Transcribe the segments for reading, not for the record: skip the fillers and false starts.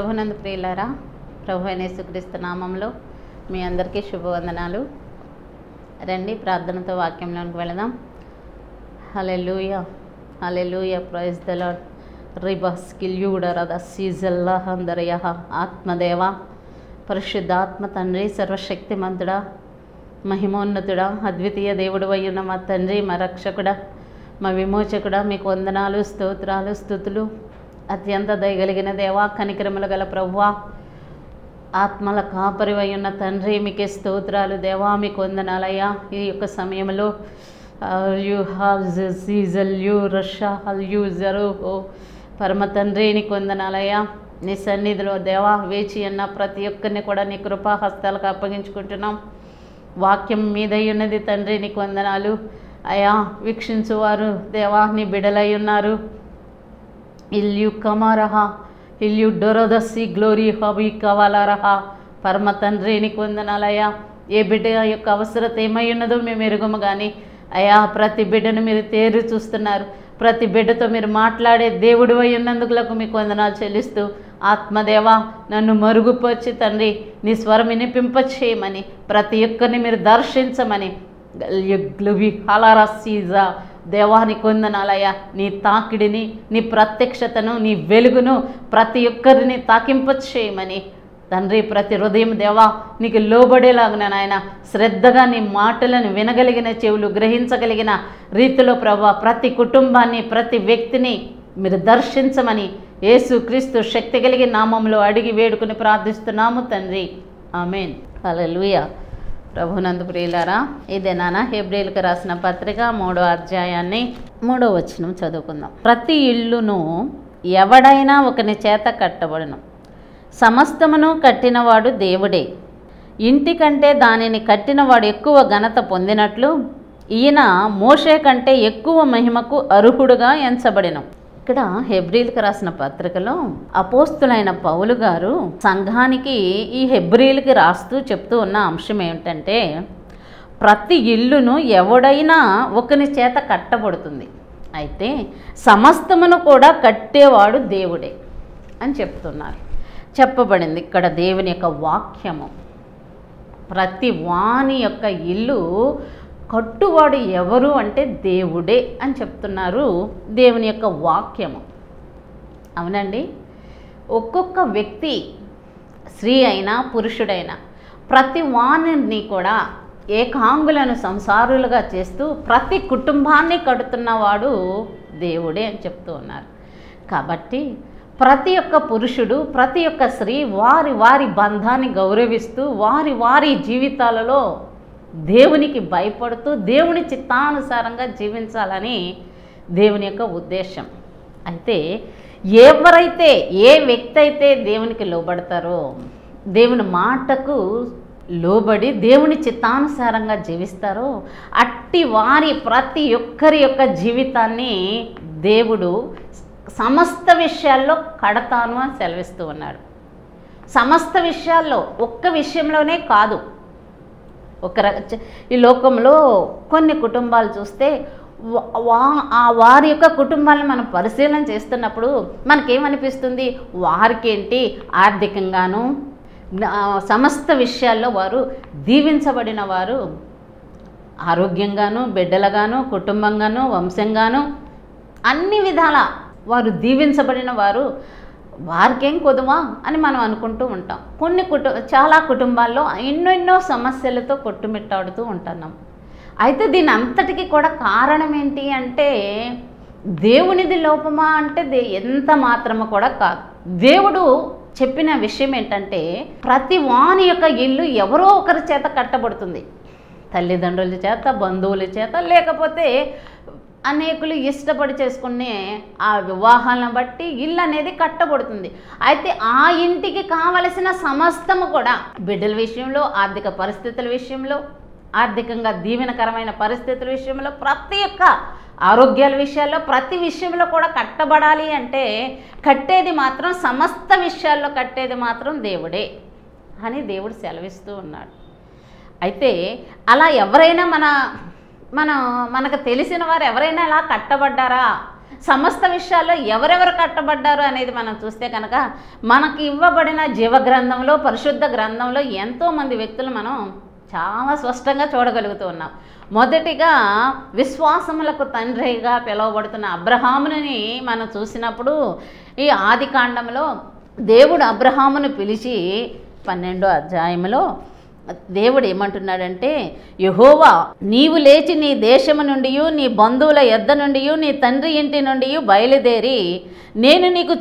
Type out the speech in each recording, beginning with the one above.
ప్రభునందు ప్రియులారా, ప్రభు అయిన యేసుక్రీస్తు నామంలో మీ అందరికీ శుభవందనాలు. రండి ప్రార్థనతో వాక్యంలోనికి వెళదాం. Hallelujah hallelujah, praise the lord. రిబస్ కిల్యూడరద సీజల్లాహ అందరయహ. ఆత్మదేవ, పరిశుద్ధాత్మ తండ్రి, సర్వశక్తిమంతుడా, మహిమోన్నతుడా, అద్వితీయ దేవుడు అయ్యున్న మా తండ్రి, మా రక్షకుడా, మా విమోచకుడా, మీకు వందనాలు, స్తోత్రాలు, స్తుతులు. అత్యంత దయగలిగిన దేవా, కనికరములు గల ప్రభువా, ఆత్మల కాపరివై ఉన్న తండ్రి, మీకే స్తోత్రాలు దేవా, మీకు వందనాలయ్యా. ఈ యొక్క సమయంలో పరమ తండ్రి, నీకు వందనాలయ్యా. నీ సన్నిధిలో దేవా వేచి ఉన్న ప్రతి ఒక్కరిని కూడా నీ కృపా హస్తాలకు అప్పగించుకుంటున్నాం. వాక్యం మీదై ఉన్నది తండ్రి, నీకు వందనాలు అయ్యా. వీక్షించువారు దేవా నీ బిడలై ఉన్నారు. ఇల్లు కమరహ ఇల్లు డొరదసి గ్లోరీ హబీ కవాలరహ. పరమ తండ్రి, నీకు వందనాలయ్యా. ఏ బిడ్డ యొక్క అవసరత ఏమై ఉన్నదో మేము ఎరుగుము కానీ అయ్యా, ప్రతి బిడ్డను మీరు తేరు చూస్తున్నారు. ప్రతి బిడ్డతో మీరు మాట్లాడే దేవుడు అయి ఉన్నందుకు మీకు వందనాలు చెల్లిస్తూ, ఆత్మదేవా నన్ను మరుగుపరిచి తండ్రి నీ స్వరం వినిపింపచేయమని, ప్రతి ఒక్కరిని మీరు దర్శించమని హలారసీజా దేవానికి వందనాలయ్యా. నీ తాకిడిని, నీ ప్రత్యక్షతను, నీ వెలుగును ప్రతి ఒక్కరిని తాకింపచేయమని తండ్రి, ప్రతి హృదయం దేవా నీకు లోబడేలాగున నాయన శ్రద్ధగా నీ మాటలను వినగలిగిన చెవులు, గ్రహించగలిగిన రీతిలో ప్రభా ప్రతి కుటుంబాన్ని, ప్రతి వ్యక్తిని మీరు దర్శించమని యేసు క్రీస్తు శక్తి కలిగిన నామంలో అడిగి వేడుకుని ప్రార్థిస్తున్నాము తండ్రి, ఆమేన్. హల్లెలూయా. ప్రభునందు ప్రియులారా, ఇదే నాన్న హెబ్రీయులకు రాసిన పత్రిక 3వ అధ్యాయాన్ని 3వ వచనం చదువుకుందాం. ప్రతి ఇల్లును ఎవడైనా ఒకని చేత కట్టబడును, సమస్తమును కట్టినవాడు దేవుడే. ఇంటి కంటే దానిని కట్టినవాడు ఎక్కువ ఘనత పొందినట్లు ఈయన మోషే కంటే ఎక్కువ మహిమకు అర్హుడుగా ఎంచబడిన. ఇక్కడ హెబ్రీయులకు రాసిన పత్రికలో అపోస్తులైన పౌలు గారు సంఘానికి ఈ హెబ్రీయులకి రాస్తూ చెప్తూ ఉన్న అంశం ఏమిటంటే, ప్రతి ఇల్లును ఎవడైనా ఒకని చేత కట్టబడుతుంది, అయితే సమస్తమును కూడా కట్టేవాడు దేవుడే అని చెప్తున్నారు. చెప్పబడింది ఇక్కడ దేవుని యొక్క వాక్యము. ప్రతి వాని యొక్క ఇల్లు కట్టువాడు ఎవరు అంటే దేవుడే అని చెప్తున్నారు దేవుని యొక్క వాక్యము. అవునండి, ఒక్కొక్క వ్యక్తి, స్త్రీ అయినా పురుషుడైనా, ప్రతి వాణిని కూడా ఏకాంగులను సంసారులుగా చేస్తూ ప్రతి కుటుంబాన్ని కడుతున్నవాడు దేవుడే అని చెప్తూ ఉన్నారు. కాబట్టి ప్రతి ఒక్క పురుషుడు, ప్రతి ఒక్క స్త్రీ వారి వారి బంధాన్ని గౌరవిస్తూ వారి వారి జీవితాలలో దేవునికి భయపడుతూ దేవుని చిత్తానుసారంగా జీవించాలని దేవుని యొక్క ఉద్దేశం. అయితే ఎవరైతే, ఏ వ్యక్తి అయితే దేవునికి లోబడతారో, దేవుని మాటకు లోబడి దేవుని చిత్తానుసారంగా జీవిస్తారో, అట్టి వారి ప్రతి ఒక్కరి యొక్క జీవితాన్ని దేవుడు సమస్త విషయాల్లో కడతాను అని సెలవిస్తూ ఉన్నాడు. సమస్త విషయాల్లో, ఒక్క విషయంలోనే కాదు. ఈ లోకంలో కొన్ని కుటుంబాలు చూస్తే వారి యొక్క కుటుంబాలను మనం పరిశీలన చేస్తున్నప్పుడు మనకేమనిపిస్తుంది, వారికేంటి ఆర్థికంగాను సమస్త విషయాల్లో వారు దీవించబడిన వారు, ఆరోగ్యంగాను, బిడ్డలుగాను, కుటుంబంగాను, వంశంగాను అన్ని విధాల వారు దీవించబడిన వారు, వారికేం కొదువా అని మనం అనుకుంటూ ఉంటాం. చాలా కుటుంబాల్లో ఎన్నెన్నో సమస్యలతో కొట్టుమిట్టాడుతూ ఉంటున్నాం. అయితే దీని అంతటికీ కూడా కారణం ఏంటి అంటే, దేవునిది లోపమా అంటే ఎంత మాత్రము కూడా కాదు. దేవుడు చెప్పిన విషయం ఏంటంటే, ప్రతి వాని యొక్క ఇల్లు ఎవరో ఒకరి చేత కట్టబడుతుంది. తల్లిదండ్రుల చేత, బంధువుల చేత, లేకపోతే అనేకులు ఇష్టపడి చేసుకునే ఆ వివాహాలను బట్టి ఇల్లు అనేది కట్టబడుతుంది. అయితే ఆ ఇంటికి కావలసిన సమస్తము కూడా బిడ్డల విషయంలో, ఆర్థిక పరిస్థితుల విషయంలో, ఆర్థికంగా దీవెనకరమైన పరిస్థితుల విషయంలో, ప్రతి ఒక్క ఆరోగ్యాల విషయాల్లో, ప్రతి విషయంలో కూడా కట్టబడాలి అంటే కట్టేది మాత్రం, సమస్త విషయాల్లో కట్టేది మాత్రం దేవుడే అని దేవుడు సెలవిస్తూ ఉన్నాడు. అయితే అలా ఎవరైనా మనకు తెలిసిన వారు ఎవరైనా ఇలా కట్టబడ్డారా సమస్త విషయాల్లో ఎవరెవరు కట్టబడ్డారు అనేది మనం చూస్తే కనుక మనకి ఇవ్వబడిన జీవగ్రంథంలో, పరిశుద్ధ గ్రంథంలో ఎంతోమంది వ్యక్తులు మనం చాలా స్పష్టంగా చూడగలుగుతూ ఉన్నాం. మొదటిగా విశ్వాసములకు తండ్రిగా పిలువబడుతున్న అబ్రహాముని మనం చూసినప్పుడు ఈ ఆది కాండంలో దేవుడు అబ్రహామును పిలిచి 12వ అధ్యాయంలో దేవుడు ఏమంటున్నాడంటే, యెహోవా నీవు లేచి నీ దేశము నుండి, నీ బంధువుల యొద్ద నుండి, నీ తండ్రి ఇంటి నుండి బయలుదేరి నేను నీకు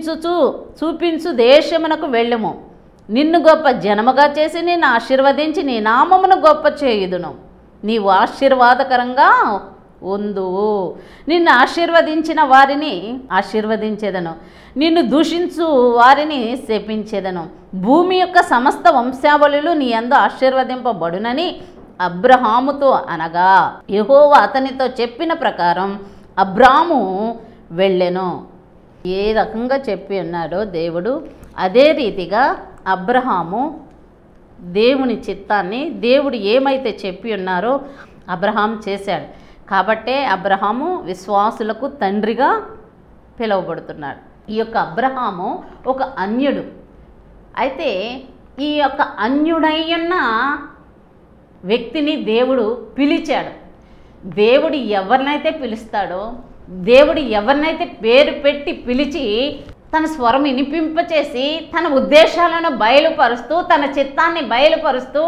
చూపించు దేశమునకు వెళ్ళుము. నిన్ను గొప్ప జనముగా చేసి నిన్ను ఆశీర్వదించి నీ నామమును గొప్ప చేయుదును. నీవు ఆశీర్వాదకరంగా ఉందువు. నిన్ను ఆశీర్వదించిన వారిని ఆశీర్వదించేదను, నిన్ను దూషించు వారిని శపించేదను. భూమి యొక్క సమస్త వంశావళులు నీ యందు ఆశీర్వదింపబడునని అబ్రహాముతో అనగా, యెహోవా అతనితో చెప్పిన ప్రకారం అబ్రాము వెళ్ళెను. ఏ రకంగా చెప్పి ఉన్నాడో దేవుడు, అదే రీతిగా అబ్రహాము దేవుని చిత్తాన్ని, దేవుడు ఏమైతే చెప్పి ఉన్నారో అబ్రహాం చేశాడు. కాబట్టే అబ్రహాము విశ్వాసులకు తండ్రిగా పిలువబడుతున్నాడు. ఈ యొక్క అబ్రహాము ఒక అన్యుడు. అయితే ఈ యొక్క అన్యుడైన వ్యక్తిని దేవుడు పిలిచాడు. దేవుడు ఎవరినైతే పిలుస్తాడో, దేవుడు ఎవరినైతే పేరు పెట్టి పిలిచి తన స్వరం వినిపింపచేసి తన ఉద్దేశాలను బయలుపరుస్తూ, తన చిత్తాన్ని బయలుపరుస్తూ,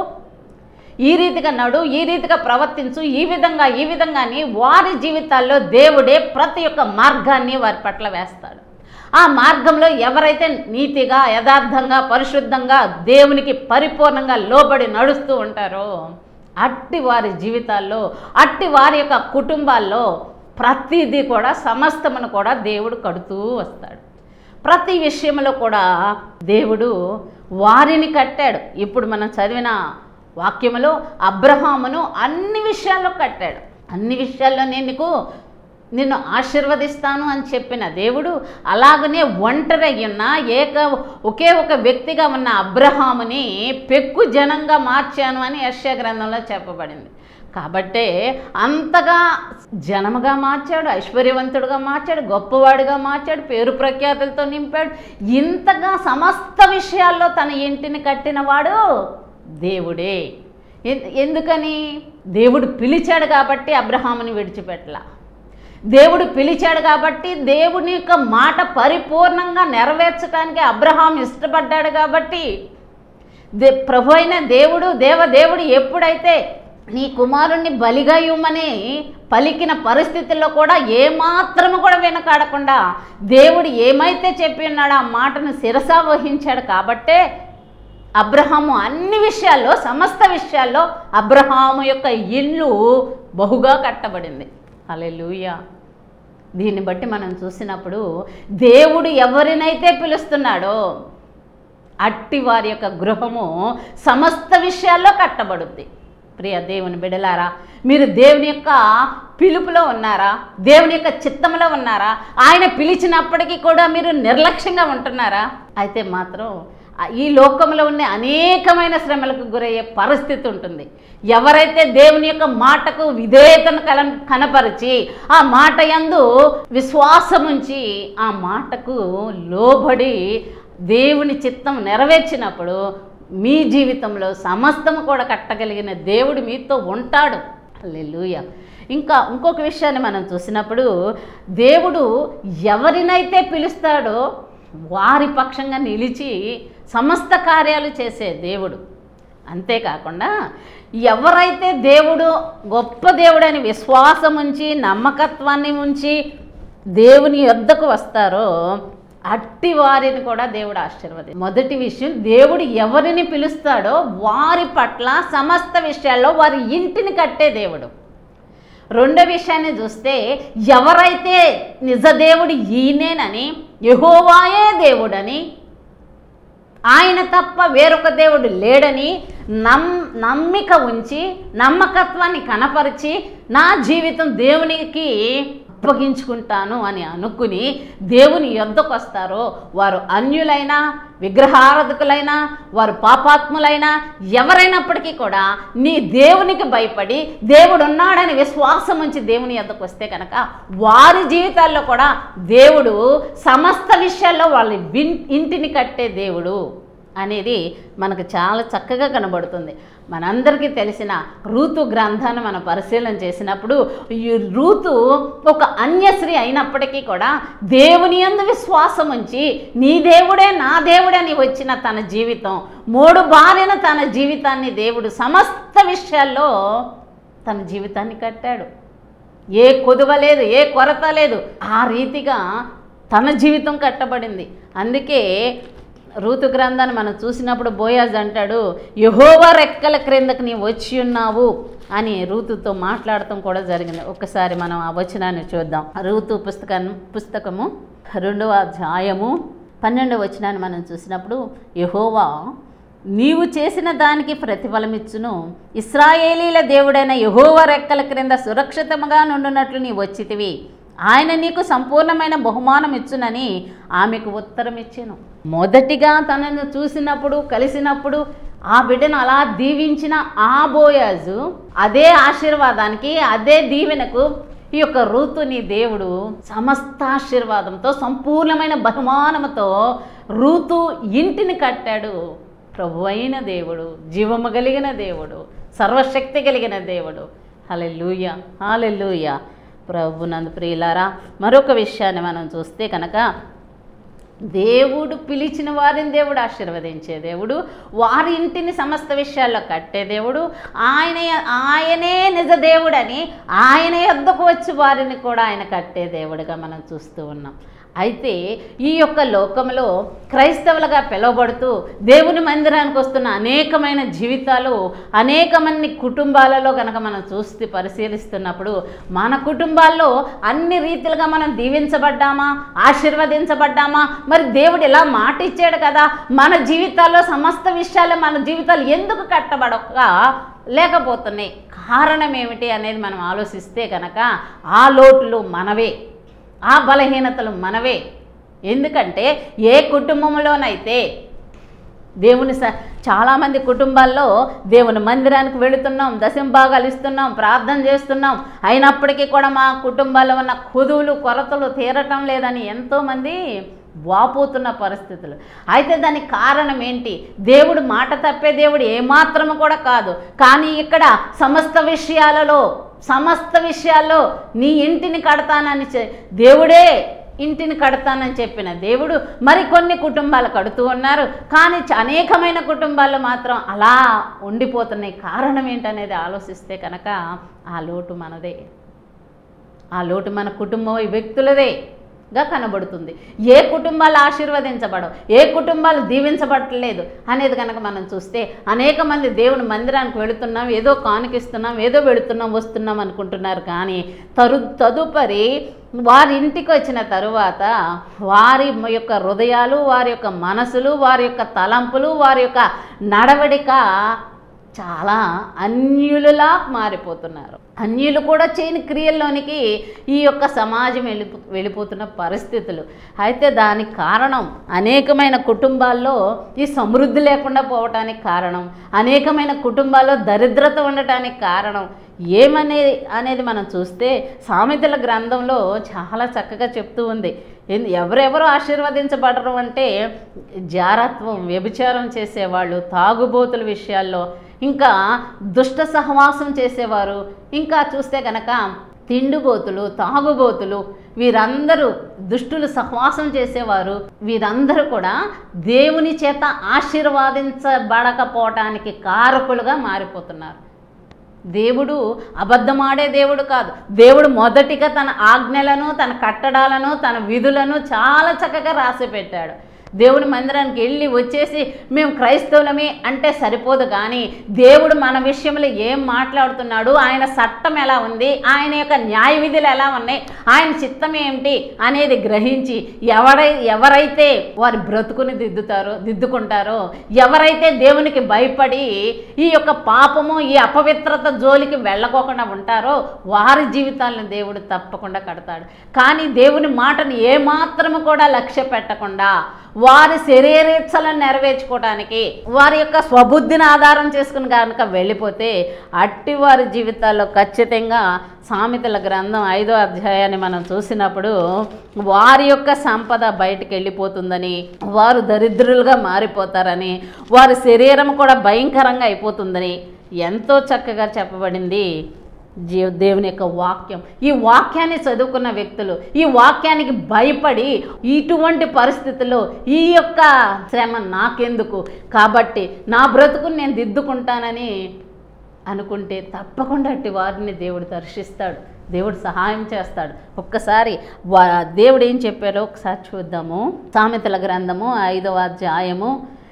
ఈ రీతిగా నడు, ఈ రీతిగా ప్రవర్తించు, ఈ విధంగా అని వారి జీవితాల్లో దేవుడే ప్రతి ఒక్క మార్గాన్ని వారి పట్ల వేస్తాడు. ఆ మార్గంలో ఎవరైతే నీతిగా, యథార్థంగా, పరిశుద్ధంగా, దేవునికి పరిపూర్ణంగా లోబడి నడుస్తూ ఉంటారో అట్టి వారి జీవితాల్లో, అట్టి వారి యొక్క కుటుంబాల్లో ప్రతిదీ కూడా, సమస్తమును కూడా దేవుడు కడుతూ వస్తాడు. ప్రతి విషయంలో కూడా దేవుడు వారిని కట్టాడు. ఇప్పుడు మనం చదివిన వాక్యములో అబ్రహామును అన్ని విషయాల్లో కట్టాడు. అన్ని విషయాల్లో నిన్ను ఆశీర్వదిస్తాను అని చెప్పిన దేవుడు అలాగనే ఒంటరయ్యున్న ఒకే ఒక వ్యక్తిగా ఉన్న అబ్రహాముని పెక్కు జనంగా మార్చాను అని యెషయా గ్రంథంలో చెప్పబడింది. కాబట్టే అంతగా జనముగా మార్చాడు, ఐశ్వర్యవంతుడుగా మార్చాడు, గొప్పవాడిగా మార్చాడు, పేరు ప్రఖ్యాతులతో నింపాడు. ఇంతగా సమస్త విషయాల్లో తన ఇంటిని కట్టినవాడు దేవుడే. ఎందుకని? దేవుడు పిలిచాడు కాబట్టి అబ్రహాముని విడిచిపెట్టలా. దేవుడు పిలిచాడు కాబట్టి దేవుని యొక్క మాట పరిపూర్ణంగా నెరవేర్చడానికి అబ్రహాం ఇష్టపడ్డాడు కాబట్టి ప్రభు అయిన దేవుడు ఎప్పుడైతే నీ కుమారుణ్ణి బలిగా ఇవ్వమని పలికిన పరిస్థితుల్లో కూడా ఏమాత్రము కూడా వెనకాడకుండా దేవుడు ఏమైతే చెప్పి ఉన్నాడో ఆ మాటను శిరసా వహించాడు. కాబట్టే అబ్రహాము అన్ని విషయాల్లో, సమస్త విషయాల్లో అబ్రహాము యొక్క ఇల్లు బహుగా కట్టబడింది. హల్లెలూయా. దీన్ని బట్టి మనం చూసినప్పుడు దేవుడు ఎవరినైతే పిలుస్తున్నాడో అట్టి వారి యొక్క గృహము సమస్త విషయాల్లో కట్టబడుద్ది. ప్రియ దేవుని బిడ్డలారా, మీరు దేవుని యొక్క పిలుపులో ఉన్నారా? దేవుని యొక్క చిత్తంలో ఉన్నారా? ఆయన పిలిచినప్పటికీ కూడా మీరు నిర్లక్ష్యంగా ఉంటున్నారా? అయితే మాత్రం ఈ లోకంలో ఉన్న అనేకమైన శ్రమలకు గురయ్యే పరిస్థితి ఉంటుంది. ఎవరైతే దేవుని యొక్క మాటకు విధేయతను కనపరిచి ఆ మాట యందు విశ్వాసముంచి ఆ మాటకు లోబడి దేవుని చిత్తం నెరవేర్చినప్పుడు మీ జీవితంలో సమస్తము కూడా కట్టగలిగిన దేవుడు మీతో ఉంటాడు. హల్లెలూయా. ఇంకొక విషయాన్ని మనం చూసినప్పుడు దేవుడు ఎవరినైతే పిలుస్తాడో వారి పక్షంగా నిలిచి సమస్త కార్యాలు చేసే దేవుడు. అంతేకాకుండా ఎవరైతే దేవుడు గొప్ప దేవుడని విశ్వాసం ఉంచి, నమ్మకత్వాన్ని ఉంచి దేవుని యొద్దకు వస్తారో అట్టి వారిని కూడా దేవుడు ఆశీర్వదిస్తాడు. మొదటి విషయం, దేవుడు ఎవరిని పిలుస్తాడో వారి పట్ల సమస్త విషయాల్లో వారి ఇంటిని కట్టే దేవుడు. రెండో విషయాన్ని చూస్తే, ఎవరైతే నిజదేవుడు ఈయనేనని, యెహోవాయే దేవుడని, ఆయన తప్ప వేరొక దేవుడు లేడని నమ్మిక ఉంచి, నమ్మకత్వాన్ని కనపరిచి, నా జీవితం దేవునికి అప్పగించుకుంటాను అని అనుకుని దేవుని యొద్దకు వస్తారో వారు అన్యులైనా, విగ్రహారాధకులైనా, వారు పాపాత్ములైనా, ఎవరైనప్పటికీ కూడా నీ దేవునికి భయపడి దేవుడు ఉన్నాడని విశ్వాసం ఉంచి దేవుని యొద్దకు వస్తే కనుక వారి జీవితాల్లో కూడా దేవుడు సమస్త విషయాల్లో వాళ్ళ ఇంటిని కట్టే దేవుడు అనేది మనకు చాలా చక్కగా కనబడుతుంది. మనందరికీ తెలిసిన రూతు గ్రంథాన్ని మనం పరిశీలన చేసినప్పుడు ఈ రూతు ఒక అన్యశ్రీ అయినప్పటికీ కూడా దేవుని యందు విశ్వాసం ఉంచి నీ దేవుడే నా దేవుడే అని వచ్చిన తన జీవితం, 3 భార్యను తన జీవితాన్ని దేవుడు సమస్త విషయాల్లో తన జీవితాన్ని కట్టాడు. ఏ కొదువ లేదు, ఏ కొరత లేదు, ఆ రీతిగా తన జీవితం కట్టబడింది. అందుకే రూతు గ్రంథాన్ని మనం చూసినప్పుడు బోయాజ్ అంటాడు, యెహోవా రెక్కల క్రిందకు నీవు వచ్చి ఉన్నావు అని రూతుతో మాట్లాడటం కూడా జరిగింది. ఒక్కసారి మనం ఆ వచనాన్ని చూద్దాం. రూతు పుస్తకము 2వ అధ్యాయము 12వ వచనాన్ని మనం చూసినప్పుడు, యెహోవా నీవు చేసిన దానికి ప్రతిఫలమిచ్చును, ఇశ్రాయేలీల దేవుడైన యెహోవా రెక్కల క్రింద సురక్షితముగా నుండునట్లు నీవు వచ్చితివి, ఆయన నీకు సంపూర్ణమైన బహుమానం ఇచ్చునని ఆమెకు ఉత్తరం ఇచ్చాను. మొదటిగా తనను చూసినప్పుడు, కలిసినప్పుడు ఆ బిడ్డను అలా దీవించిన ఆ బోయాజు అదే ఆశీర్వాదానికి, అదే దీవెనకు ఈ యొక్క రూతుని దేవుడు సమస్త ఆశీర్వాదంతో, సంపూర్ణమైన బహుమానముతో రూతు ఇంటిని కట్టాడు. ప్రభు అయిన దేవుడు, జీవము కలిగిన దేవుడు, సర్వశక్తి కలిగిన దేవుడు. హల్లెలూయా, హల్లెలూయా. ప్రభునందు ప్రియులారా, మరొక విషయాన్ని మనం చూస్తే కనుక దేవుడు పిలిచిన వారిని దేవుడు ఆశీర్వదించే దేవుడు, వారి ఇంటిని సమస్త విషయాల్లో కట్టే దేవుడు, ఆయనే నిజ దేవుడని ఆయన యొద్దకు వచ్చి వారిని కూడా ఆయన కట్టే దేవుడిగా మనం చూస్తూ ఉన్నాం. అయితే ఈ యొక్క లోకంలో క్రైస్తవులుగా పిలువబడుతూ దేవుని మందిరానికి వస్తున్న అనేకమైన జీవితాలు, అనేక మంది కుటుంబాలలో కనుక మనం చూస్తే పరిశీలిస్తున్నప్పుడు మన కుటుంబాల్లో అన్ని రీతిలుగా మనం దీవించబడ్డామా, ఆశీర్వదించబడ్డామా? మరి దేవుడు ఇలా మాట ఇచ్చాడు కదా, మన జీవితాల్లో సమస్త విషయాలు మన జీవితాలు ఎందుకు కట్టబడక లేకపోతున్నాయి? కారణం ఏమిటి అనేది మనం ఆలోచిస్తే కనుక ఆ లోటులు మనవే, ఆ బలహీనతలు మనవే. ఎందుకంటే ఏ కుటుంబంలోనైతే చాలామంది కుటుంబాల్లో దేవుని మందిరానికి వెళుతున్నాం, దశంభాగాలు ఇస్తున్నాం, ప్రార్థన చేస్తున్నాం, అయినప్పటికీ కూడా మా కుటుంబాల్లో ఉన్న కొదువులు, కొరతలు తీరటం లేదని ఎంతోమంది వాపోతున్న పరిస్థితులు. అయితే దానికి కారణం ఏంటి? దేవుడు మాట తప్పే దేవుడు ఏమాత్రము కూడా కాదు. కానీ ఇక్కడ సమస్త విషయాల్లో నీ ఇంటిని కడతానని దేవుడే ఇంటిని కడతానని చెప్పిన దేవుడు మరికొన్ని కుటుంబాలు కడుతూ ఉన్నారు. కానీ అనేకమైన కుటుంబాలు మాత్రం అలా ఉండిపోతున్నాయి. కారణం ఏంటనేది ఆలోచిస్తే కనుక ఆ లోటు మనదే, ఆ లోటు మన కుటుంబం వ్యక్తులదే గా కనబడుతుంది. ఏ కుటుంబాలు ఆశీర్వదించబడవు, ఏ కుటుంబాలు దీవించబడలేదు అనేది కనుక మనం చూస్తే అనేక మంది దేవుని మందిరానికి వెళుతున్నాం, ఏదో కానుకిస్తున్నాం, ఏదో వెళుతున్నాం, వస్తున్నాం అనుకుంటున్నారు. కానీ తదుపరి వారి ఇంటికి వచ్చిన తరువాత వారి యొక్క హృదయాలు, వారి యొక్క మనసులు, వారి యొక్క తలంపులు, వారి యొక్క నడవడిక చాలా అన్యులులా మారిపోతున్నారు. అన్యులు కూడా చేయని క్రియల్లోనికి ఈ యొక్క సమాజం వెళ్ళిపోతున్న పరిస్థితులు. అయితే దానికి కారణం అనేకమైన కుటుంబాల్లో ఈ సమృద్ధి లేకుండా పోవటానికి కారణం, అనేకమైన కుటుంబాల్లో దరిద్రత ఉండటానికి కారణం అనేది మనం చూస్తే సామెతల గ్రంథంలో చాలా చక్కగా చెప్తూ ఉంది. ఎవరెవరు ఆశీర్వదించబడరు అంటే జారత్వం, వ్యభిచారం చేసేవాళ్ళు, తాగుబోతుల విషయాల్లో, ఇంకా దుష్ట సహవాసం చేసేవారు, ఇంకా చూస్తే కనుక తిండిబోతులు, తాగుబోతులు, వీరందరూ దుష్టులు సహవాసం చేసేవారు, వీరందరూ కూడా దేవుని చేత ఆశీర్వదించబడకపోవటానికి కారకులుగా మారిపోతున్నారు. దేవుడు అబద్ధమాడే దేవుడు కాదు. దేవుడు మొదటిగా తన ఆజ్ఞలను, తన కట్టడాలను, తన విధులను చాలా చక్కగా రాసి పెట్టాడు. దేవుని మందిరానికి వెళ్ళి వచ్చేసి మేము క్రైస్తవులమే అంటే సరిపోదు. కానీ దేవుడు మన విషయంలో ఏం మాట్లాడుతున్నాడు, ఆయన చట్టం ఎలా ఉంది, ఆయన యొక్క న్యాయ విధులు ఎలా ఉన్నాయి, ఆయన చిత్తం ఏమిటి అనేది గ్రహించి ఎవరైతే వారి బ్రతుకుని దిద్దుకుంటారో, ఎవరైతే దేవునికి భయపడి ఈ యొక్క పాపము ఈ అపవిత్రత జోలికి వెళ్ళకోకుండా ఉంటారో వారి జీవితాలను దేవుడు తప్పకుండా కడతాడు. కానీ దేవుని మాటను ఏమాత్రము కూడా లక్ష్య పెట్టకుండా వారి శరీరేచ్ఛలను నెరవేర్చుకోవడానికి వారి యొక్క స్వబుద్ధిని ఆధారం చేసుకుని కనుక వెళ్ళిపోతే అట్టి వారి జీవితాల్లో ఖచ్చితంగా సామెతల గ్రంథం 5వ అధ్యాయాన్ని మనం చూసినప్పుడు వారి యొక్క సంపద బయటికి వెళ్ళిపోతుందని, వారు దరిద్రులుగా మారిపోతారని, వారి శరీరం కూడా భయంకరంగా అయిపోతుందని ఎంతో చక్కగా చెప్పబడింది దేవుని యొక్క వాక్యం. ఈ వాక్యాన్ని చదువుకున్న వ్యక్తులు ఈ వాక్యానికి భయపడి ఇటువంటి పరిస్థితుల్లో ఈ యొక్క శ్రమ నాకెందుకు, కాబట్టి నా బ్రతుకుని నేను దిద్దుకుంటానని అనుకుంటే తప్పకుండా అట్టి వారిని దేవుడు దర్శిస్తాడు, దేవుడు సహాయం చేస్తాడు. ఒక్కసారి దేవుడు ఏం చెప్పారో ఒకసారి చూద్దాము. సామెతల గ్రంథము 5వ అధ్యాయము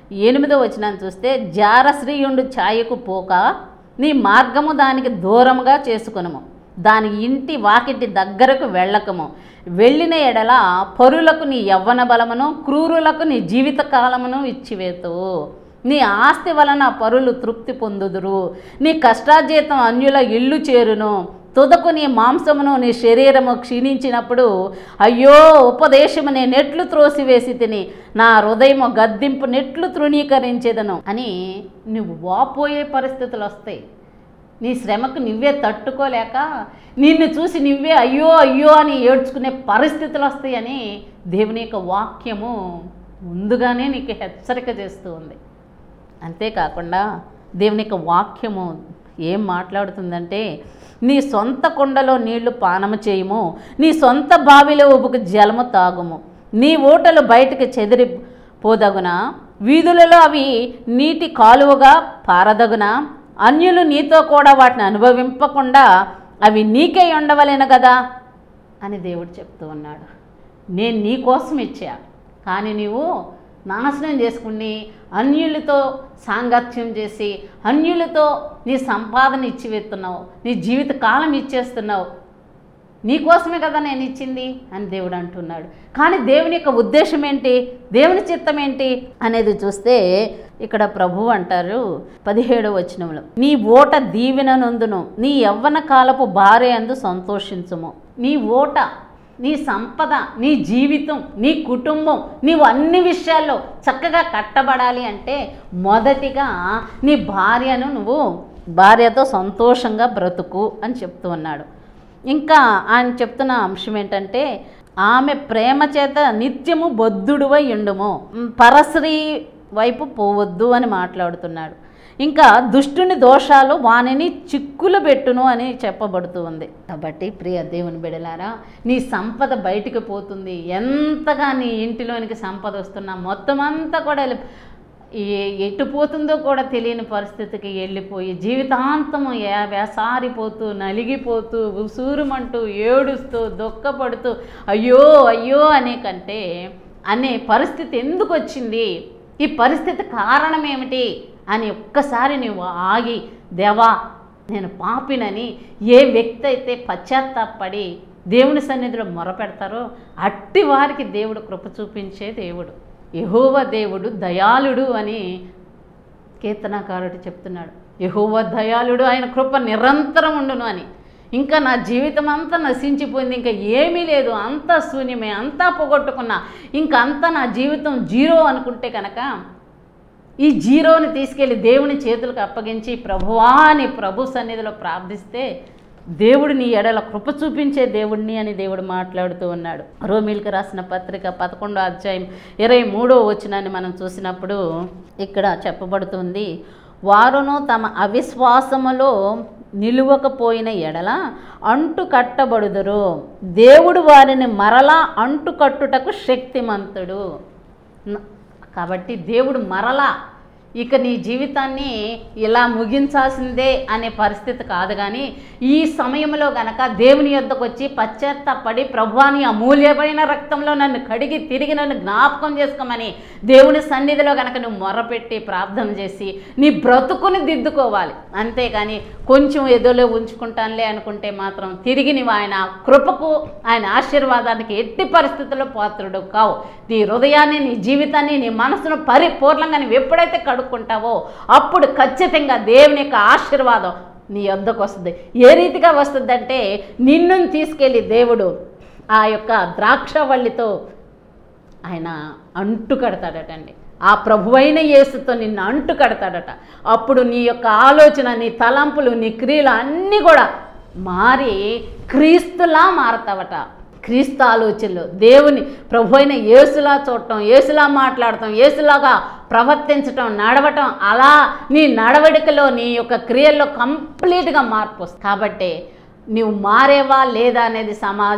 8వ వచనాన్ని చూస్తే, జారశ్రీయుండు ఛాయకు పోక నీ మార్గము దానికి దూరముగా చేసుకొనుము, దాని ఇంటి వాకిటి దగ్గరకు వెళ్ళకము, వెళ్ళిన ఎడల పరులకు నీ యవ్వన బలమును క్రూరులకు నీ జీవిత కాలమును ఇచ్చివేతువు. నీ ఆస్తి వలన పరులు తృప్తి పొందుదురు, నీ కష్టార్జితం అన్యుల ఇల్లు చేరును. తుదకు నీ మాంసమును నీ శరీరము క్షీణించినప్పుడు అయ్యో ఉపదేశము నేనెట్లు త్రోసివేసి తిని, నా హృదయము గద్దింపు నెట్లు తృణీకరించేదను అని నువ్వు వాపోయే పరిస్థితులు వస్తాయి. నీ శ్రమకు నువ్వే తట్టుకోలేక నిన్ను చూసి నువ్వే అయ్యో అయ్యో అని ఏడ్చుకునే పరిస్థితులు వస్తాయని దేవుని యొక్క వాక్యము ముందుగానే నీకు హెచ్చరిక చేస్తూ ఉంది. అంతేకాకుండా దేవుని యొక్క వాక్యము ఏం మాట్లాడుతుందంటే, నీ సొంత కుండలో నీళ్లు పానము చేయము, నీ సొంత బావిలో ఉబుకు జలము తాగుము, నీ ఊటలు బయటికి చెదిరిపోదగునా, వీధులలో అవి నీటి కాలువగా పారదగునా, అన్యులు నీతో కూడా వాటిని అనుభవింపకుండా అవి నీకే ఉండవలేను కదా అని దేవుడు చెప్తూ ఉన్నాడు. నేను నీ కోసం ఇచ్చా, కానీ నీవు నాశనం చేసుకుని అన్యులతో సాంగత్యం చేసి అన్యులతో నీ సంపాదన ఇచ్చివేస్తున్నావు, నీ జీవిత కాలం ఇచ్చేస్తున్నావు. నీకోసమే కదా నేను ఇచ్చింది అని దేవుడు అంటున్నాడు. కానీ దేవుని యొక్క ఉద్దేశం ఏంటి, దేవుని చిత్తం ఏంటి అనేది చూస్తే ఇక్కడ ప్రభువు అంటారు 17వ వచనంలో, నీ ఓట దీవెననందును నీ యవ్వన కాలపు భార్య అందు సంతోషించుము. నీ ఓట, నీ సంపద, నీ జీవితం, నీ కుటుంబం, నీవు అన్ని విషయాల్లో చక్కగా కట్టబడాలి అంటే మొదటిగా నీ భార్యను నువ్వు భార్యతో సంతోషంగా బ్రతుకు అని చెప్తూ ఉన్నాడు. ఇంకా ఆయన చెప్తున్న అంశం ఏంటంటే, ఆమె ప్రేమ చేత నిత్యము బొద్దుడువై ఉండుము, పరశ్రీ వైపు పోవద్దు అని మాట్లాడుతున్నాడు. ఇంకా దుష్టుని దోషాలు వానిని చిక్కులు పెట్టును అని చెప్పబడుతూ ఉంది. కాబట్టి ప్రియ దేవుని బిడలారా, నీ సంపద బయటికి పోతుంది. ఎంతగా నీ ఇంటిలోనికి సంపద వస్తున్నా మొత్తం అంతా కూడా ఎటు పోతుందో కూడా తెలియని పరిస్థితికి వెళ్ళిపోయి జీవితాంతము వేసారిపోతూ నలిగిపోతూ ఉసూరుమంటూ ఏడుస్తూ దుఃఖపడుతూ అయ్యో అయ్యో అనే పరిస్థితి ఎందుకు వచ్చింది, ఈ పరిస్థితి కారణం ఏమిటి అని ఒక్కసారి నువ్వు ఆగి, దేవా నేను పాపినని ఏ వ్యక్తి అయితే పశ్చాత్తాపడి దేవుని సన్నిధిలో మొరపెడతారో అట్టి వారికి దేవుడు కృప చూపించే దేవుడు. యెహోవా దేవుడు దయాళుడు అని కీర్తనకారుడు చెప్తున్నాడు. యెహోవా దయాళుడు, ఆయన కృప నిరంతరం ఉండును అని. ఇంకా నా జీవితం అంతా నశించిపోయింది, ఇంకా ఏమీ లేదు, అంతా శూన్యమే, అంతా పోగొట్టుకున్నా, ఇంకా అంతా నా జీవితం జీరో అనుకుంటే కనుక ఈ జీరోని తీసుకెళ్ళి దేవుని చేతులకు అప్పగించి ప్రభువా అని ప్రభు సన్నిధిలో ప్రార్థిస్తే దేవుడు నీ ఎడల కృప చూపించే దేవుడిని అని దేవుడు మాట్లాడుతూ ఉన్నాడు. రోమీలకు రాసిన పత్రిక 11వ అధ్యాయం 23వ వచనాన్ని మనం చూసినప్పుడు ఇక్కడ చెప్పబడుతుంది, వారును తమ అవిశ్వాసములో నిలువకపోయిన ఎడల అంటు కట్టబడుదురు, దేవుడు వారిని మరలా అంటు కట్టుటకు శక్తిమంతుడు. కాబట్టి దేవుడు మరలా ఇక నీ జీవితాన్ని ఇలా ముగించాల్సిందే అనే పరిస్థితి కాదు. కానీ ఈ సమయంలో గనక దేవుని యొద్దకు వచ్చి పశ్చాత్తాపడి, ప్రభువా నీ అమూల్యమైన రక్తంలో నన్ను కడిగి తిరిగి నన్ను జ్ఞాపకం చేసుకోమని దేవుని సన్నిధిలో గనక నువ్వు మొర్రపెట్టి ప్రార్థన చేసి నీ బ్రతుకుని దిద్దుకోవాలి. అంతేగాని కొంచెం ఎదోలో ఉంచుకుంటానులే అనుకుంటే మాత్రం తిరిగి నువ్వు ఆయన కృపకు, ఆయన ఆశీర్వాదానికి ఎట్టి పరిస్థితుల్లో పాత్రుడు కావు. నీ హృదయాన్ని, నీ జీవితాన్ని, నీ మనసును పరిపూర్ణంగా నువ్వు ఎప్పుడైతే కడుక్కుంటావో అప్పుడు ఖచ్చితంగా దేవుని యొక్క ఆశీర్వాదం నీ వద్దకు వస్తుంది. ఏ రీతిగా వస్తుందంటే, నిన్ను తీసుకెళ్ళి దేవుడు ఆ యొక్క ద్రాక్షవల్లితో ఆయన అంటు కడతాడటండి. ఆ ప్రభువైన యేసుతో నిన్ను అంటు కడతాడట. అప్పుడు నీ యొక్క ఆలోచన, నీ తలంపులు, నీ క్రియలు అన్నీ కూడా మారి క్రీస్తులా మారతావట. క్రీస్తు ఆలోచనలు, దేవుని ప్రభు అయిన యేసులా చూడటం, యేసులా మాట్లాడటం, యేసులాగా ప్రవర్తించటం, నడవటం, అలా నీ నడవడికలో, నీ యొక్క క్రియల్లో కంప్లీట్గా మార్పు వస్తుంది. కాబట్టి నువ్వు మారేవా లేదా అనేది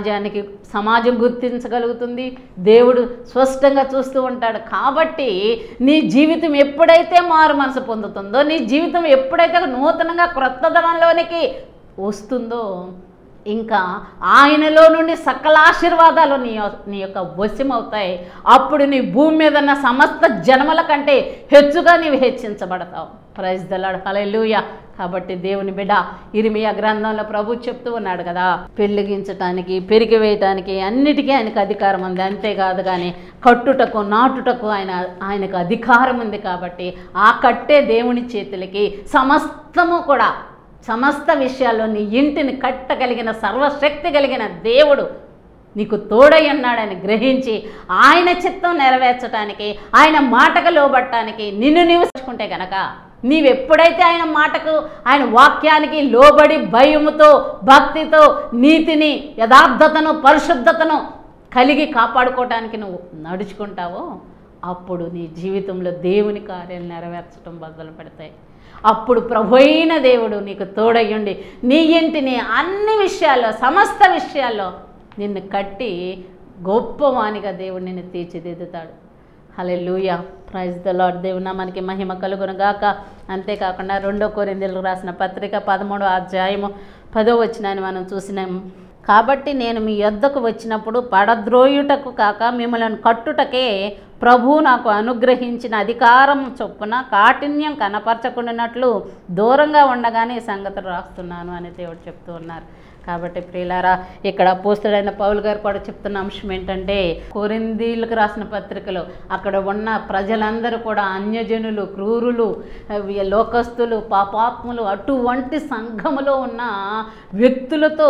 సమాజం గుర్తించగలుగుతుంది. దేవుడు స్పష్టంగా చూస్తూ ఉంటాడు. కాబట్టి నీ జీవితం ఎప్పుడైతే మారు మనసు పొందుతుందో, నీ జీవితం ఎప్పుడైతే నూతనంగా క్రొత్తదనంలోనికి వస్తుందో, ఇంకా ఆయనలో నుండి సకల ఆశీర్వాదాలు నీ యొక్క వశమవుతాయి. అప్పుడు నీ భూమి మీద ఉన్న సమస్త జన్మల కంటే హెచ్చుగా నీవు హెచ్చించబడతావు. Praise the lord, hallelujah. కాబట్టి దేవుని బిడ్డ, ఇర్మియా గ్రంథంలో ప్రభు చెప్తూ ఉన్నాడు కదా, పెళ్ళిగించటానికి, పెరిగి వేయటానికి అన్నిటికీ ఆయనకు అధికారం ఉంది. అంతేకాదు కానీ కట్టుటకు, నాటుటకు ఆయనకు అధికారం ఉంది. కాబట్టి ఆ కట్టే దేవుని చేతులకి సమస్తము కూడా, సమస్త విషయాల్లో నీ ఇంటిని కట్టగలిగిన సర్వశక్తి కలిగిన దేవుడు నీకు తోడై ఉన్నాడని గ్రహించి ఆయన చిత్తం నెరవేర్చడానికి, ఆయన మాటకు లోబడటానికి నిన్ను నివసించుకుంటే గనక, నీవెప్పుడైతే ఆయన మాటకు, ఆయన వాక్యానికి లోబడి భయముతో, భక్తితో, నీతిని, యథార్థతను, పరిశుద్ధతను కలిగి కాపాడుకోవటానికి నువ్వు నడుచుకుంటావో అప్పుడు నీ జీవితంలో దేవుని కార్యాలు నెరవేర్చడం మొదలు పెడతాయి. అప్పుడు ప్రభువైన దేవుడు నీకు తోడయ్యుండి నీ ఇంటిని అన్ని విషయాల్లో, సమస్త విషయాల్లో నిన్ను కట్టి గొప్పవానిగా దేవుడు నిన్ను తీర్చిదిద్దుతాడు. Hallelujah, praise the lord. దేవుని నామానికి మహిమ కలుగును గాక. అంతేకాకుండా 2 కొరింథీయులకు రాసిన పత్రిక 13వ అధ్యాయము 10వ వచనాన్ని మనం చూసినాం. కాబట్టి నేను మీ యొద్దకు వచ్చినప్పుడు పడద్రోయుటకు కాక మిమ్మల్ని కట్టుటకే ప్రభువు నాకు అనుగ్రహించిన అధికారం చొప్పున కాఠిన్యం కనపరచకుండానట్లు దూరంగా ఉండగానే ఈ సంగతులు రాస్తున్నాను అని దేవుడు చెప్తూ ఉన్నారు. కాబట్టి ప్రియులారా, ఇక్కడ అపోస్తలుడైన పౌలు గారు కూడా చెప్తున్న అంశం ఏంటంటే, కొరింథీయులకు రాసిన పత్రికలో అక్కడ ఉన్న ప్రజలందరూ కూడా అన్యజనులు, క్రూరులు, లోకస్తులు, పాపాత్ములు, అటువంటి సంఘములో ఉన్న వ్యక్తులతో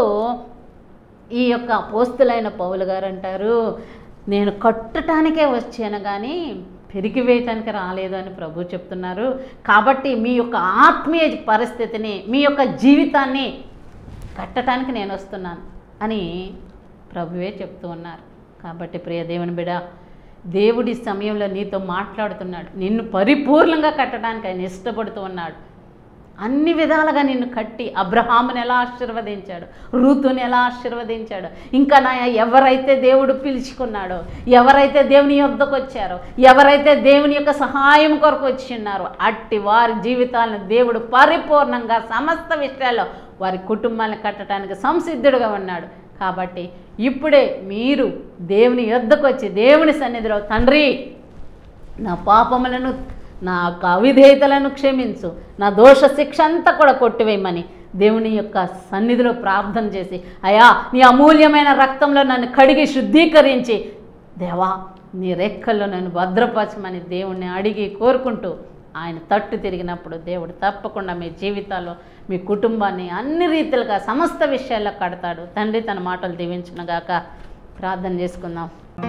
ఈ యొక్క అపోస్తలుడైన పౌలు గారు అంటారు, నేను కట్టడానికే వచ్చాను కానీ పెరిగి వేయటానికి రాలేదు అని ప్రభు చెప్తున్నారు. కాబట్టి మీ యొక్క ఆత్మీయ పరిస్థితిని, మీ యొక్క జీవితాన్ని కట్టడానికి నేను వస్తున్నాను అని ప్రభువే చెప్తూ ఉన్నారు. కాబట్టి ప్రియ దేవుని బిడ్డ, దేవుడి సమయంలో నీతో మాట్లాడుతున్నాడు. నిన్ను పరిపూర్ణంగా కట్టడానికి ఆయన ఇష్టపడుతూ ఉన్నాడు. అన్ని విధాలుగా నిన్ను కట్టి అబ్రహాముని ఎలా ఆశీర్వదించాడు, రూతుని ఎలా ఆశీర్వదించాడు, ఇంకా ఎవరైతే దేవుడు పిలుచుకున్నాడో, ఎవరైతే దేవుని యొద్దకు వచ్చారో, ఎవరైతే దేవుని యొక్క సహాయం కొరకు వచ్చి ఉన్నారో అట్టి వారి జీవితాలను దేవుడు పరిపూర్ణంగా సమస్త విషయాల్లో వారి కుటుంబాలను కట్టడానికి సంసిద్ధుడుగా ఉన్నాడు. కాబట్టి ఇప్పుడే మీరు దేవుని యొద్దకు వచ్చి దేవుని సన్నిధిలో, తండ్రి నా పాపములను, నా అవిధేయతలను క్షమించు, నా దోష శిక్ష అంతా కూడా కొట్టివేయమని దేవుని యొక్క సన్నిధిలో ప్రార్థన చేసి, అయ్యా నీ అమూల్యమైన రక్తంలో నన్ను కడిగి శుద్ధీకరించి దేవా నీ రెక్కల్లో నన్ను భద్రపరచమని దేవుణ్ణి అడిగి కోరుకుంటూ ఆయన తట్టు తిరిగినప్పుడు దేవుడు తప్పకుండా మీ జీవితాల్లో, మీ కుటుంబాన్ని అన్ని రీతిలుగా సమస్త విషయాల్లో కడతాడు. తండ్రి తన మాటలు దీవించునుగాక. ప్రార్థన చేసుకుందాం.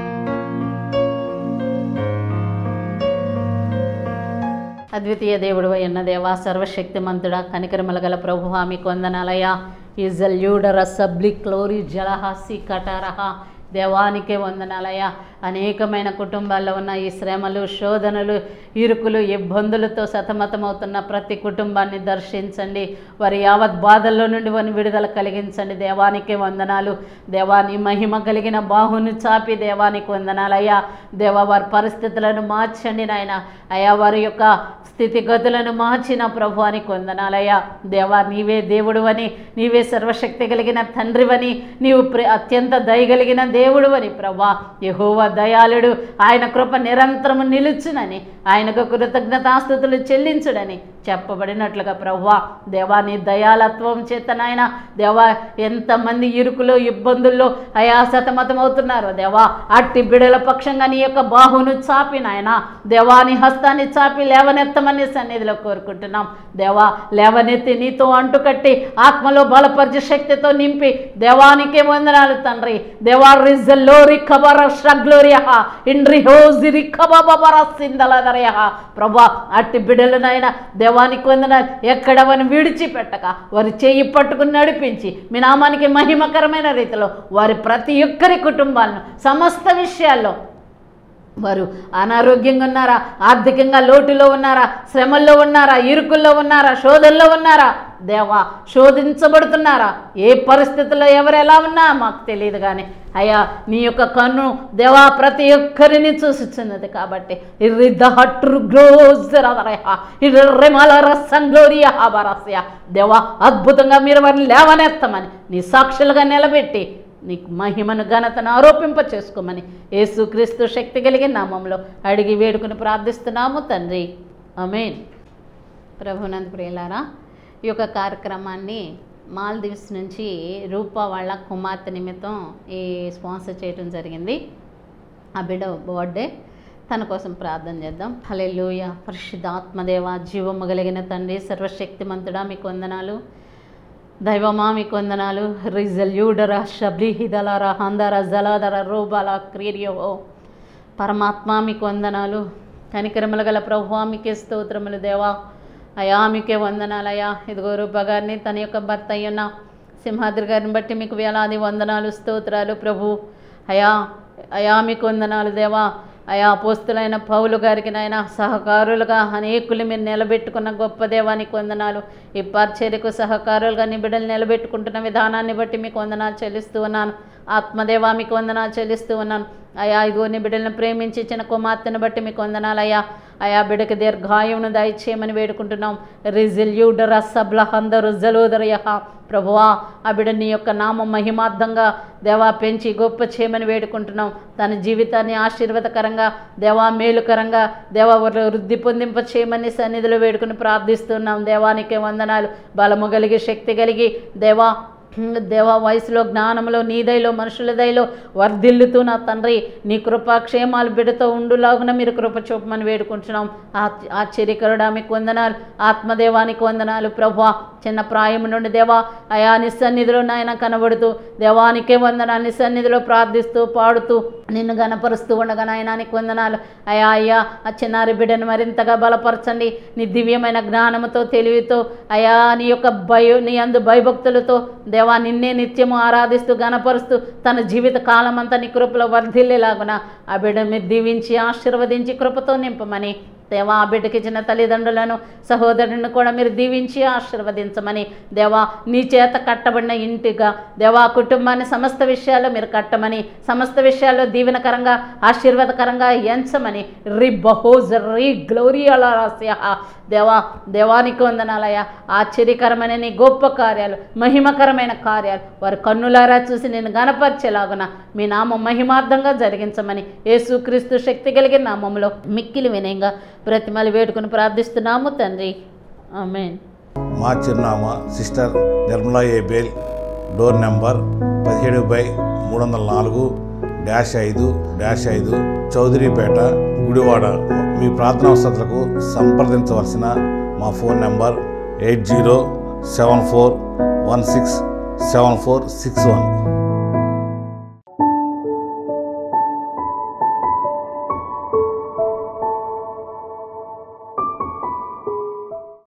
అద్వితీయ దేవుడు అయిన దేవా, సర్వశక్తిమంతుడా, కనికరముల గల ప్రభువా, మీకు వందనాలయ్యా. ఈజల్యూడర సబ్లి క్లోరి జలహాసి కటారహ. దేవానికే వందనాలయ్యా. అనేకమైన కుటుంబాల్లో ఉన్న ఈ శ్రమలు, శోధనలు, ఇరుకులు, ఇబ్బందులతో సతమతమవుతున్న ప్రతి కుటుంబాన్ని దర్శించండి. వారి యావత్ బాధల్లో నుండి వారిని విడుదల కలిగించండి. దేవానికే వందనాలు. దేవాని మహిమ కలిగిన బాహుని చాపి దేవానికి వందనాలయ్యా. దేవా వారి పరిస్థితులను మార్చండి నాయన. అయ్యా వారి యొక్క స్థితిగతులను మార్చిన ప్రభువానికి వందనాలయ్యా. దేవా నీవే దేవుడు అని, నీవే సర్వశక్తి కలిగిన తండ్రివని, నీవు అత్యంత దయగలిగిన దేవుడు అని ప్రభా. యెహోవా దయాళుడు, ఆయన కృప నిరంతరము నిలుచునని, ఆయనకు కృతజ్ఞతాస్తుతులు చెల్లించుడని చెప్పబడినట్లుగా ప్రభువా దేవా నీ దయాళత్వం చేత నాయన దేవా ఎంతమంది ఇరుకులో ఇబ్బందుల్లో అయా సతమతమవుతున్నారో దేవా అట్టి బిడల పక్షంగా నీ యొక్క బాహును చాపి నాయన దేవా నీ హస్తాన్ని చాపి లేవనెత్తమని సన్నిధిలో కోరుకుంటున్నాం. దేవా లేవనెత్తి నీతో అంటుకట్టి ఆత్మలో బలపరిచే శక్తితో నింపి దేవానికే వందనాలు తండ్రి. దేవా రిజల్లో రికబర శ్రగ్లోరియా ఇండ్రి హోజి రికబబర సిందలదరయా ప్రభా అట్టి బిడలనైనా దేవానికి వందనాలు. ఎక్కడ వారిని విడిచిపెట్టక వారి చేయి పట్టుకుని నడిపించి మీ నామానికి మహిమకరమైన రీతిలో వారి ప్రతి ఒక్కరి కుటుంబాలను సమస్త విషయాల్లో వారు అనారోగ్యంగా ఉన్నారా, ఆర్థికంగా లోటులో ఉన్నారా, శ్రమల్లో ఉన్నారా, ఇరుకుల్లో ఉన్నారా, శోధనలో ఉన్నారా, దేవా శోధించబడుతున్నారా, ఏ పరిస్థితుల్లో ఎవరు ఎలా ఉన్నా మాకు తెలియదు కానీ అయ్యా నీ యొక్క కన్ను దేవా ప్రతి ఒక్కరిని చూసిస్తున్నది కాబట్టి దేవా అద్భుతంగా మీరు వారిని లేవనెత్తమని నీ సాక్షులుగా నిలబెట్టి నీకు మహిమను ఘనతను ఆరోపింప చేసుకోమని యేసుక్రీస్తు శక్తి కలిగిన నామంలో అడిగి వేడుకుని ప్రార్థిస్తున్నాము తండ్రి, ఆమేన్. ప్రభునందు ప్రియులారా, ఈ యొక్క కార్యక్రమాన్ని మాల్దీవ్స్ నుంచి రూపా వాళ్ళ కుమార్తె నిమిత్తం ఈ స్పాన్సర్ చేయడం జరిగింది. ఆ బిడ్డ బర్త్డే, తన కోసం ప్రార్థన చేద్దాం. హల్లెలూయా. పరిశుద్ధాత్మదేవ జీవము కలిగిన తండ్రి, సర్వశక్తిమంతుడా మీకు వందనాలు. దైవమా మీకు వందనాలు. రిజల్యూడరా షబ్లిహిదలరా హందర జలాదర రూబాల క్రీరియో పరమాత్మ మీకు వందనాలు. కనికరములు గల ప్రభువా మీకే స్తోత్రములు దేవా. అయా మీకే వందనాలయ్యా. ఇదిగో రూప గారిని తన యొక్క భర్త అయ్యున్న సింహాద్రి గారిని బట్టి మీకు వేలాది వందనాలు, స్తోత్రాలు ప్రభు. అయా మీకు వందనాలు దేవా. అయా అపోస్తులైన పౌలు గారికి నాయన సహకారులుగా అనేకులు మీరు నిలబెట్టుకున్న గొప్ప దేవానికి వందనాలు. ఈ పరిచర్యకు సహకారులుగా నీ బిడ్డలు నిలబెట్టుకుంటున్న విధానాన్ని బట్టి మీకు వందనాలు చెల్లిస్తూ ఉన్నాను. ఆత్మదేవా మీకు వందనాలు చెల్లిస్తూ ఉన్నాను. అయా ఇదిగో నీ బిడ్డలను ప్రేమించి ఇచ్చిన కుమార్తెను బట్టి మీకు వందనాలయ్యా. అయా బిడ్డకి దీర్ఘాయువును దయచేయమని వేడుకుంటున్నాం. రిజిల్యూడర సబ్ల హందరు జలోదరయ ప్రభువా ఆ బిడ్డ నీ యొక్క నామం మహిమార్థంగా దేవా పెంచి గొప్ప చేయమని వేడుకుంటున్నాం. తన జీవితాన్ని ఆశీర్వాదకరంగా దేవా మేలుకరంగా దేవా వృద్ధి పొందింప చేయమని సన్నిధిలో వేడుకుని ప్రార్థిస్తున్నాం. దేవానికే వందనాలు. బలము కలిగి శక్తి కలిగి దేవా వయసులో జ్ఞానంలో నీ దయలో మనుషుల దయలో వర్ధిల్లుతూ నా తండ్రి నీ కృపాక్షేమాలు బిడ్డతో ఉండులాగున మీరు కృప చూపమని వేడుకుంటున్నాం. ఆశ్చర్యకరుడా మీకు వందనాలు. ఆత్మదేవానికి వందనాలు ప్రభువా. చిన్న ప్రాయం నుండి దేవా అయా నిస్సన్నిధిలో నాయన కనబడుతూ దేవానికే వందనాలు. నిస్సన్నిధిలో ప్రార్థిస్తూ పాడుతూ నిన్ను గనపరుస్తూ ఉండగా నాయనానికి వందనాలు. అయ్యా ఆ చిన్నారి బిడ్డను మరింతగా బలపరచండి. నీ దివ్యమైన జ్ఞానముతో తెలివితో అయా నీ యొక్క నీ అందు భయభక్తులతో దేవా నిన్నే నిత్యము ఆరాధిస్తూ గనపరుస్తూ తన జీవిత కాలం అంతా నీ కృపలో వర్ధిల్లేలాగున ఆ బిడ్డ మీరు దీవించి ఆశీర్వదించి కృపతో నింపమని దేవా ఆ బిడ్డకి ఇచ్చిన తల్లిదండ్రులను సహోదరుని కూడా మీరు దీవించి ఆశీర్వదించమని దేవా నీ చేత కట్టబడిన ఇంటిగా దేవా కుటుంబాన్ని సమస్త విషయాల్లో మీరు కట్టమని సమస్త విషయాల్లో దీవెనకరంగా ఆశీర్వాదకరంగా ఎంచమని రిబహోజ్ రీ గ్లోరియలాస్య దేవానికి వందనాలయ్యా. ఆశ్చర్యకరమైన నీ గొప్ప కార్యాలు మహిమకరమైన కార్యాలు వారి కన్నులారా చూసి నేను గనపరిచేలాగున మీ నామం మహిమార్థంగా జరిగించమని యేసుక్రీస్తు శక్తి కలిగిన నామంలో మిక్కిలి వినయంగా ప్రతిమలు వేడుకుని ప్రార్థిస్తున్నాము తండ్రి, ఆమేన్. మా చిరునామా సిస్టర్ నిర్మలా ఏ బేల్, డోర్ నెంబర్ 17/304-5-5 చౌదరిపేట, గుడివాడ. మీ ప్రార్థనా అవసరాలకు సంప్రదించవలసిన మా ఫోన్ నెంబర్ 8074167461.